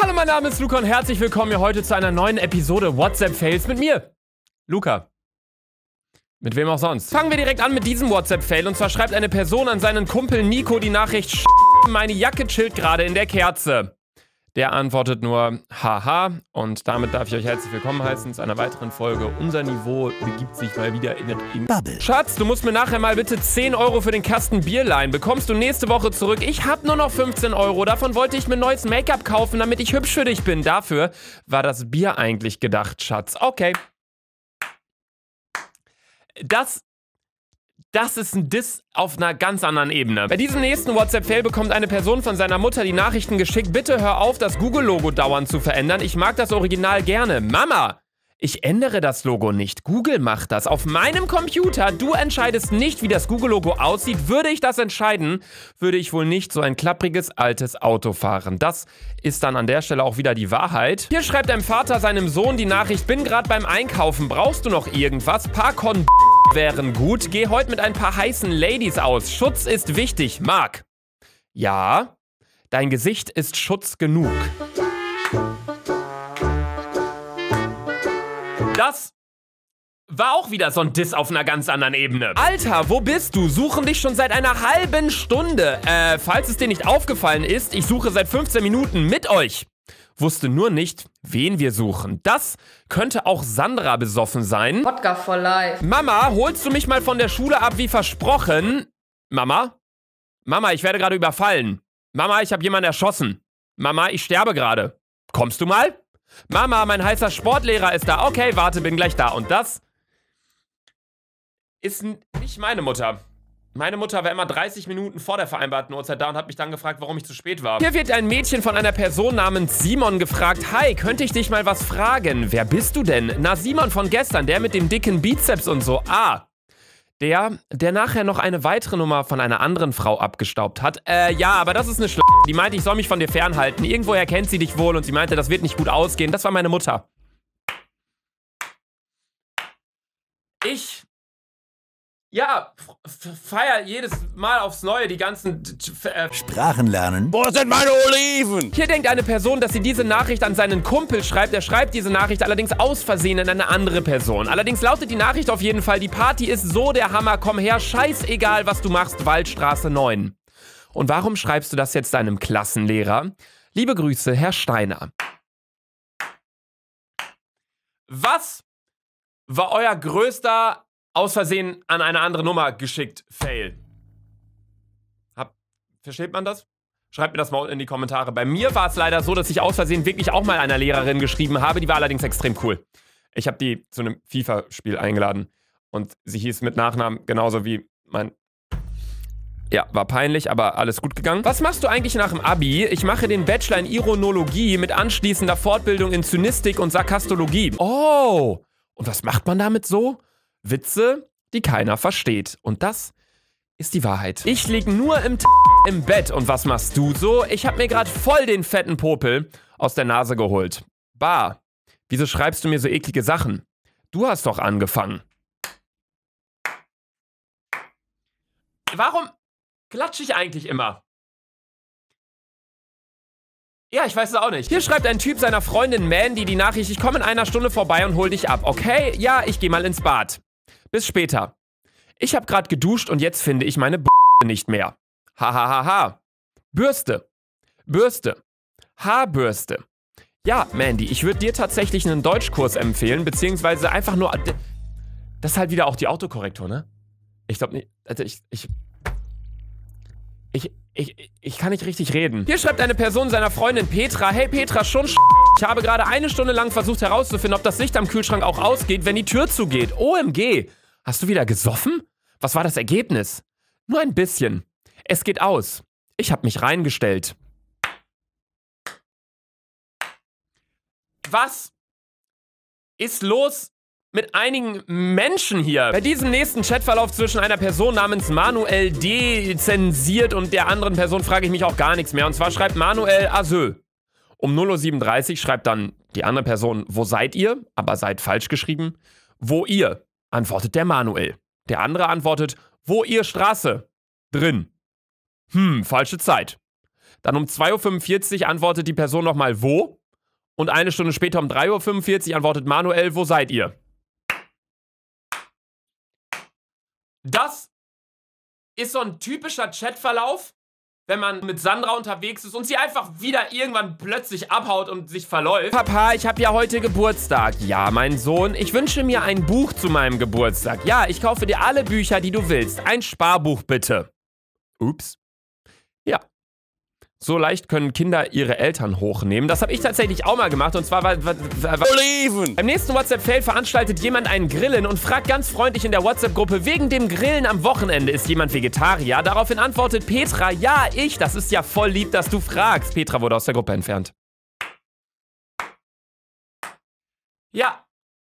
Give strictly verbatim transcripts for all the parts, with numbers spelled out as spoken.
Hallo, mein Name ist Luca und herzlich willkommen hier heute zu einer neuen Episode WhatsApp-Fails mit mir, Luca. Mit wem auch sonst. Fangen wir direkt an mit diesem WhatsApp-Fail. Und zwar schreibt eine Person an seinen Kumpel Nico die Nachricht: Sch meine Jacke chillt gerade in der Kerze. Der antwortet nur haha. Und damit darf ich euch herzlich willkommen heißen zu einer weiteren Folge. Unser Niveau begibt sich mal wieder in den Bubble. Schatz, du musst mir nachher mal bitte zehn Euro für den Kasten Bier leihen. Bekommst du nächste Woche zurück. Ich hab nur noch fünfzehn Euro. Davon wollte ich mir neues Make-up kaufen, damit ich hübsch für dich bin. Dafür war das Bier eigentlich gedacht, Schatz. Okay. Das, das ist ein Diss auf einer ganz anderen Ebene. Bei diesem nächsten WhatsApp-Fail bekommt eine Person von seiner Mutter die Nachrichten geschickt: Bitte hör auf, das Google-Logo dauernd zu verändern. Ich mag das Original gerne. Mama, ich ändere das Logo nicht. Google macht das. Auf meinem Computer. Du entscheidest nicht, wie das Google-Logo aussieht. Würde ich das entscheiden, würde ich wohl nicht so ein klappriges, altes Auto fahren. Das ist dann an der Stelle auch wieder die Wahrheit. Hier schreibt ein Vater seinem Sohn die Nachricht: Bin gerade beim Einkaufen. Brauchst du noch irgendwas? Paar Kon wären gut. Geh heute mit ein paar heißen Ladies aus. Schutz ist wichtig. Marc. Ja, dein Gesicht ist Schutz genug. Das war auch wieder so ein Diss auf einer ganz anderen Ebene. Alter, wo bist du? Suchen dich schon seit einer halben Stunde. Äh, falls es dir nicht aufgefallen ist, ich suche seit fünfzehn Minuten mit euch. Wusste nur nicht, wen wir suchen. Das könnte auch Sandra besoffen sein. Wodka for life. Mama, holst du mich mal von der Schule ab wie versprochen? Mama? Mama, ich werde gerade überfallen. Mama, ich habe jemanden erschossen. Mama, ich sterbe gerade. Kommst du mal? Mama, mein heißer Sportlehrer ist da. Okay, warte, bin gleich da. Und das ist nicht meine Mutter. Meine Mutter war immer dreißig Minuten vor der vereinbarten Uhrzeit da und hat mich dann gefragt, warum ich zu spät war. Hier wird ein Mädchen von einer Person namens Simon gefragt: Hi, könnte ich dich mal was fragen? Wer bist du denn? Na, Simon von gestern, der mit dem dicken Bizeps und so. Ah, der, der nachher noch eine weitere Nummer von einer anderen Frau abgestaubt hat. Äh, ja, aber das ist eine Schl... Die meinte, ich soll mich von dir fernhalten. Irgendwoher kennt sie dich wohl und sie meinte, das wird nicht gut ausgehen. Das war meine Mutter. Ich... Ja, feier jedes Mal aufs Neue die ganzen äh Sprachen lernen. Wo sind meine Oliven? Hier denkt eine Person, dass sie diese Nachricht an seinen Kumpel schreibt. Er schreibt diese Nachricht allerdings aus Versehen an eine andere Person. Allerdings lautet die Nachricht auf jeden Fall: Die Party ist so der Hammer, komm her, scheißegal, was du machst, Waldstraße neun. Und warum schreibst du das jetzt deinem Klassenlehrer? Liebe Grüße, Herr Steiner. Was war euer größter aus Versehen an eine andere Nummer geschickt Fail? Hab, versteht man das? Schreibt mir das mal in die Kommentare. Bei mir war es leider so, dass ich aus Versehen wirklich auch mal einer Lehrerin geschrieben habe. Die war allerdings extrem cool. Ich habe die zu einem FIFA-Spiel eingeladen. Und sie hieß mit Nachnamen genauso wie mein... Ja, war peinlich, aber alles gut gegangen. Was machst du eigentlich nach dem Abi? Ich mache den Bachelor in Ironologie mit anschließender Fortbildung in Zynistik und Sarkastologie. Oh, und was macht man damit so? Witze, die keiner versteht. Und das ist die Wahrheit. Ich lieg nur im T im Bett. Und was machst du so? Ich hab mir gerade voll den fetten Popel aus der Nase geholt. Bah, wieso schreibst du mir so eklige Sachen? Du hast doch angefangen. Warum klatsche ich eigentlich immer? Ja, ich weiß es auch nicht. Hier schreibt ein Typ seiner Freundin Mandy die Nachricht: Ich komme in einer Stunde vorbei und hol dich ab. Okay, ja, ich gehe mal ins Bad. Bis später. Ich habe gerade geduscht und jetzt finde ich meine B nicht mehr. Hahaha. Ha, ha, ha. Bürste. Bürste. Haarbürste. Ja, Mandy, ich würde dir tatsächlich einen Deutschkurs empfehlen, beziehungsweise einfach nur... Das ist halt wieder auch die Autokorrektur, ne? Ich glaube nicht... Also ich... Ich... Ich... Ich, ich kann nicht richtig reden. Hier schreibt eine Person seiner Freundin Petra: Hey Petra, schon sch ich habe gerade eine Stunde lang versucht herauszufinden, ob das Licht am Kühlschrank auch ausgeht, wenn die Tür zugeht. O M G. Hast du wieder gesoffen? Was war das Ergebnis? Nur ein bisschen. Es geht aus. Ich habe mich reingestellt. Was ist los mit einigen Menschen hier? Bei diesem nächsten Chatverlauf zwischen einer Person namens Manuel dezensiert und der anderen Person frage ich mich auch gar nichts mehr. Und zwar schreibt Manuel Asö. Um null Uhr siebenunddreißig schreibt dann die andere Person: Wo seid ihr? Aber seid falsch geschrieben. Wo ihr? Antwortet der Manuel. Der andere antwortet: Wo ihr Straße? Drin. Hm, falsche Zeit. Dann um zwei Uhr fünfundvierzig antwortet die Person nochmal wo. Und eine Stunde später um drei Uhr fünfundvierzig antwortet Manuel, wo seid ihr? Das ist so ein typischer Chatverlauf, wenn man mit Sandra unterwegs ist und sie einfach wieder irgendwann plötzlich abhaut und sich verläuft. Papa, ich habe ja heute Geburtstag. Ja, mein Sohn, ich wünsche mir ein Buch zu meinem Geburtstag. Ja, ich kaufe dir alle Bücher, die du willst. Ein Sparbuch bitte. Ups. Ja. So leicht können Kinder ihre Eltern hochnehmen. Das habe ich tatsächlich auch mal gemacht. Und zwar war, war, war, war Oliven. Beim nächsten WhatsApp-Fail veranstaltet jemand einen Grillen und fragt ganz freundlich in der WhatsApp-Gruppe, wegen dem Grillen am Wochenende ist jemand Vegetarier. Daraufhin antwortet Petra, ja, ich. Das ist ja voll lieb, dass du fragst. Petra wurde aus der Gruppe entfernt. Ja.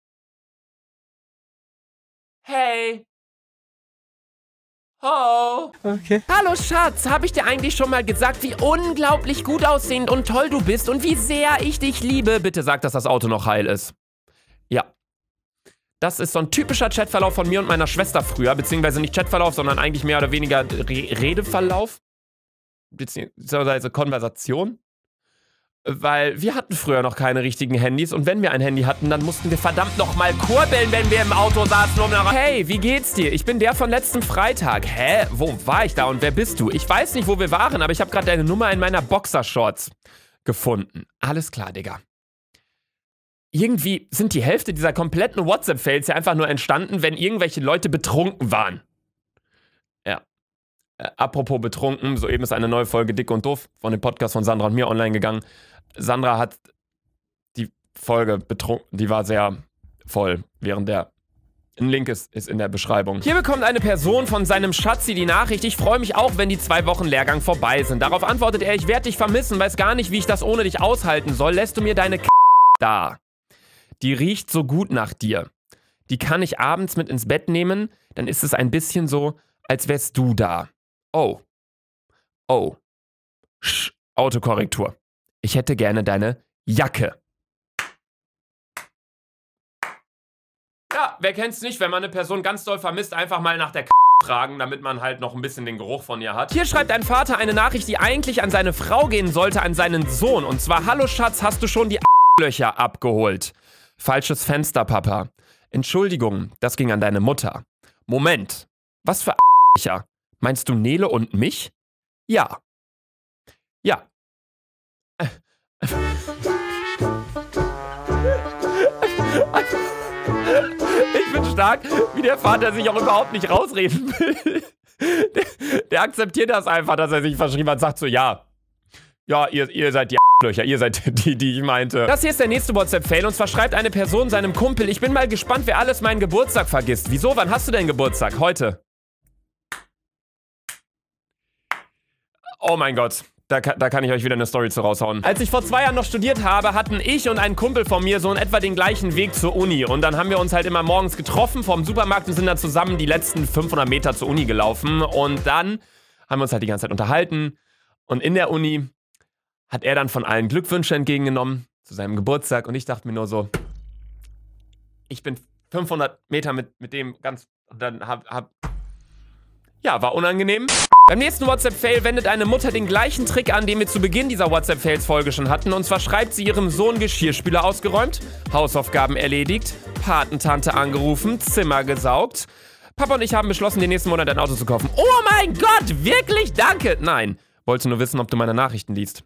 Hey. Oh. Okay. Hallo Schatz, habe ich dir eigentlich schon mal gesagt, wie unglaublich gut aussehend und toll du bist und wie sehr ich dich liebe? Bitte sag, dass das Auto noch heil ist. Ja. Das ist so ein typischer Chatverlauf von mir und meiner Schwester früher, beziehungsweise nicht Chatverlauf, sondern eigentlich mehr oder weniger Re Redeverlauf. Beziehungsweise Konversation. Weil wir hatten früher noch keine richtigen Handys und wenn wir ein Handy hatten, dann mussten wir verdammt nochmal kurbeln, wenn wir im Auto saßen. Um nach hey, wie geht's dir? Ich bin der von letztem Freitag. Hä? Wo war ich da und wer bist du? Ich weiß nicht, wo wir waren, aber ich habe gerade deine Nummer in meiner Boxershorts gefunden. Alles klar, Digga. Irgendwie sind die Hälfte dieser kompletten WhatsApp-Fails ja einfach nur entstanden, wenn irgendwelche Leute betrunken waren. Ja. Äh, apropos betrunken, soeben ist eine neue Folge Dick und Doof von dem Podcast von Sandra und mir online gegangen. Sandra hat die Folge betrunken, die war sehr voll, während der, ein Link ist, ist in der Beschreibung. Hier bekommt eine Person von seinem Schatzi die Nachricht, ich freue mich auch, wenn die zwei Wochen Lehrgang vorbei sind. Darauf antwortet er, ich werde dich vermissen, weiß gar nicht, wie ich das ohne dich aushalten soll. Lässt du mir deine K da? Die riecht so gut nach dir. Die kann ich abends mit ins Bett nehmen, dann ist es ein bisschen so, als wärst du da. Oh. Oh. Sch, Autokorrektur. Ich hätte gerne deine Jacke. Ja, wer kennt's nicht, wenn man eine Person ganz doll vermisst, einfach mal nach der K fragen, damit man halt noch ein bisschen den Geruch von ihr hat. Hier schreibt ein Vater eine Nachricht, die eigentlich an seine Frau gehen sollte, an seinen Sohn. Und zwar, hallo Schatz, hast du schon die Löcher abgeholt? Falsches Fenster, Papa. Entschuldigung, das ging an deine Mutter. Moment, was für Löcher? Meinst du Nele und mich? Ja. Ja. Ich bin stark, wie der Vater sich auch überhaupt nicht rausreden will. Der, der akzeptiert das einfach, dass er sich verschrieben hat, sagt so, ja. Ja, ihr, ihr seid die Löcher, ihr seid die, die ich meinte. Das hier ist der nächste WhatsApp-Fail und zwar schreibt eine Person seinem Kumpel, ich bin mal gespannt, wer alles meinen Geburtstag vergisst. Wieso, wann hast du denn Geburtstag? Heute. Oh mein Gott, da, da kann ich euch wieder eine Story zu raushauen. Als ich vor zwei Jahren noch studiert habe, hatten ich und ein Kumpel von mir so in etwa den gleichen Weg zur Uni. Und dann haben wir uns halt immer morgens getroffen vom Supermarkt und sind dann zusammen die letzten fünfhundert Meter zur Uni gelaufen. Und dann haben wir uns halt die ganze Zeit unterhalten. Und in der Uni hat er dann von allen Glückwünsche entgegengenommen zu seinem Geburtstag. Und ich dachte mir nur so, ich bin fünfhundert Meter mit, mit dem ganz... Und dann hab... hab ja, war unangenehm. Beim nächsten WhatsApp-Fail wendet eine Mutter den gleichen Trick an, den wir zu Beginn dieser WhatsApp-Fails-Folge schon hatten. Und zwar schreibt sie ihrem Sohn Geschirrspüler ausgeräumt, Hausaufgaben erledigt, Patentante angerufen, Zimmer gesaugt. Papa und ich haben beschlossen, den nächsten Monat ein Auto zu kaufen. Oh mein Gott, wirklich? Danke. Nein, wollte nur wissen, ob du meine Nachrichten liest.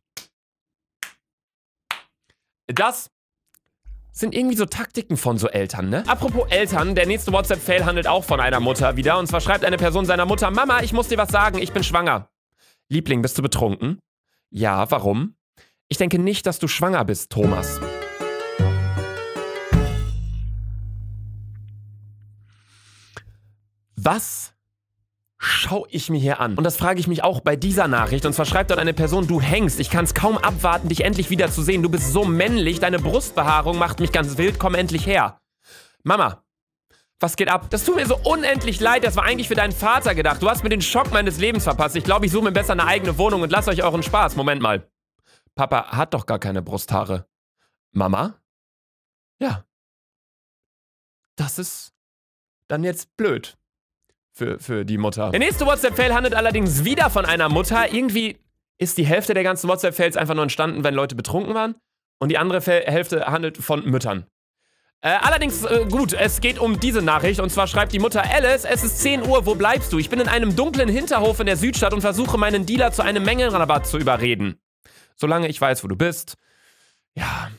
Das sind irgendwie so Taktiken von so Eltern, ne? Apropos Eltern, der nächste WhatsApp-Fail handelt auch von einer Mutter wieder. Und zwar schreibt eine Person seiner Mutter, Mama, ich muss dir was sagen, ich bin schwanger. Liebling, bist du betrunken? Ja, warum? Ich denke nicht, dass du schwanger bist, Thomas. Was schau ich mir hier an? Und das frage ich mich auch bei dieser Nachricht. Und zwar schreibt dort eine Person, du hängst. Ich kann es kaum abwarten, dich endlich wieder zu sehen. Du bist so männlich, deine Brustbehaarung macht mich ganz wild. Komm endlich her. Mama, was geht ab? Das tut mir so unendlich leid. Das war eigentlich für deinen Vater gedacht. Du hast mir den Schock meines Lebens verpasst. Ich glaube, ich suche mir besser eine eigene Wohnung und lasst euch euren Spaß. Moment mal. Papa hat doch gar keine Brusthaare. Mama? Ja. Das ist dann jetzt blöd. Für, für die Mutter. Der nächste WhatsApp-Fail handelt allerdings wieder von einer Mutter. Irgendwie ist die Hälfte der ganzen WhatsApp-Fails einfach nur entstanden, wenn Leute betrunken waren. Und die andere Fe- Hälfte handelt von Müttern. Äh, allerdings, äh, gut, es geht um diese Nachricht. Und zwar schreibt die Mutter: Alice, es ist zehn Uhr, wo bleibst du? Ich bin in einem dunklen Hinterhof in der Südstadt und versuche meinen Dealer zu einem Mengenrabatt zu überreden. Solange ich weiß, wo du bist. Ja.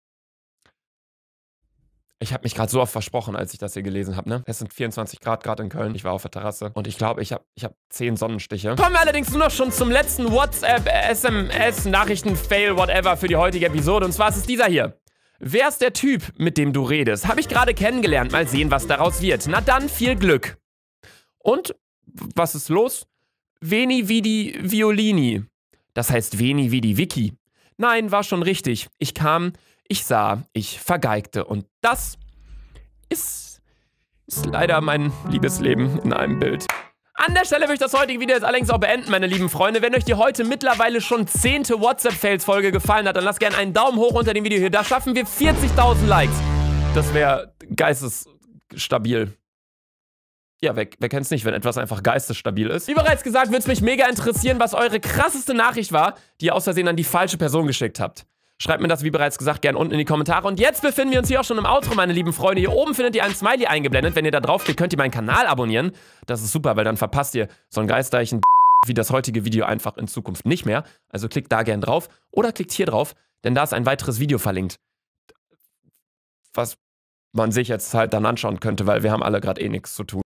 Ich habe mich gerade so oft versprochen, als ich das hier gelesen habe, ne? Es sind vierundzwanzig Grad gerade in Köln. Ich war auf der Terrasse und ich glaube, ich habe ich hab zehn Sonnenstiche. Kommen wir allerdings nur noch schon zum letzten WhatsApp, S M S, Nachrichten, Fail, whatever für die heutige Episode. Und zwar ist es dieser hier. Wer ist der Typ, mit dem du redest? Habe ich gerade kennengelernt. Mal sehen, was daraus wird. Na dann, viel Glück. Und, was ist los? Veni vidi violini. Das heißt Veni vidi Vici. Nein, war schon richtig. Ich kam... Ich sah, ich vergeigte. Und das ist, ist leider mein Liebesleben in einem Bild. An der Stelle würde ich das heutige Video jetzt allerdings auch beenden, meine lieben Freunde. Wenn euch die heute mittlerweile schon zehnte WhatsApp-Fails-Folge gefallen hat, dann lasst gerne einen Daumen hoch unter dem Video hier. Da schaffen wir vierzigtausend Likes. Das wäre geistesstabil. Ja, wer, wer kennt's nicht, wenn etwas einfach geistesstabil ist? Wie bereits gesagt, würde es mich mega interessieren, was eure krasseste Nachricht war, die ihr aus Versehen an die falsche Person geschickt habt. Schreibt mir das, wie bereits gesagt, gerne unten in die Kommentare. Und jetzt befinden wir uns hier auch schon im Outro, meine lieben Freunde. Hier oben findet ihr ein Smiley eingeblendet. Wenn ihr da draufklickt, könnt ihr meinen Kanal abonnieren. Das ist super, weil dann verpasst ihr so ein Geistreichen wie das heutige Video einfach in Zukunft nicht mehr. Also klickt da gerne drauf oder klickt hier drauf, denn da ist ein weiteres Video verlinkt. Was man sich jetzt halt dann anschauen könnte, weil wir haben alle gerade eh nichts zu tun.